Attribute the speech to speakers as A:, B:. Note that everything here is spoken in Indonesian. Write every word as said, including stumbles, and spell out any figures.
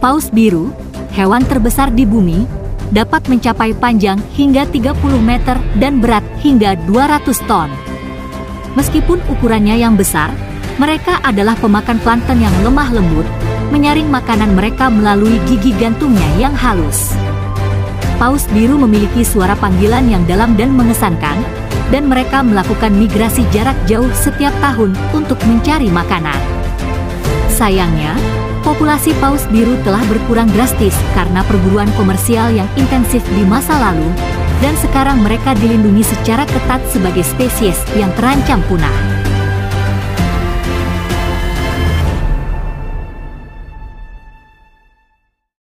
A: Paus biru, hewan terbesar di bumi, dapat mencapai panjang hingga tiga puluh meter dan berat hingga dua ratus ton. Meskipun ukurannya yang besar, mereka adalah pemakan plankton yang lemah lembut, menyaring makanan mereka melalui gigi gantungnya yang halus. Paus biru memiliki suara panggilan yang dalam dan mengesankan, dan mereka melakukan migrasi jarak jauh setiap tahun untuk mencari makanan. Sayangnya, populasi paus biru telah berkurang drastis karena perburuan komersial yang intensif di masa lalu, dan sekarang mereka dilindungi secara ketat sebagai spesies yang terancam punah.